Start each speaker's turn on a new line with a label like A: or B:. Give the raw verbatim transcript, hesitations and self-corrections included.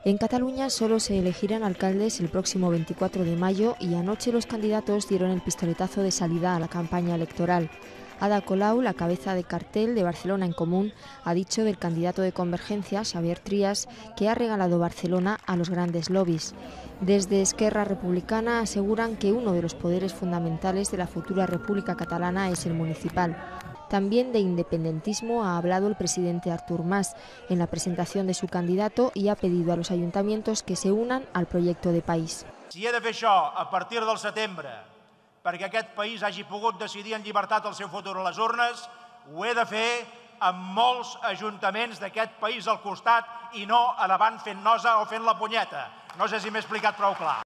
A: En Cataluña solo se elegirán alcaldes el próximo veinticuatro de mayo y anoche los candidatos dieron el pistoletazo de salida a la campaña electoral. Ada Colau, la cabeza de cartel de Barcelona en Común, ha dicho del candidato de Convergencia, Xavier Trias, que ha regalado Barcelona a los grandes lobbies. Desde Esquerra Republicana aseguran que uno de los poderes fundamentales de la futura República Catalana es el municipal. También de independentismo ha hablado el presidente Artur Mas en la presentación de su candidato y ha pedido a los ayuntamientos que se unan al proyecto de país.
B: Si he de fer això a partir del setembre perquè aquest país hagi pogut decidir en llibertat el seu futur a les urnes, ho he de fer amb molts ajuntaments d'aquest país al costat i no a davant fent nosa o fent la punyeta. No sé si m'he explicat prou clar.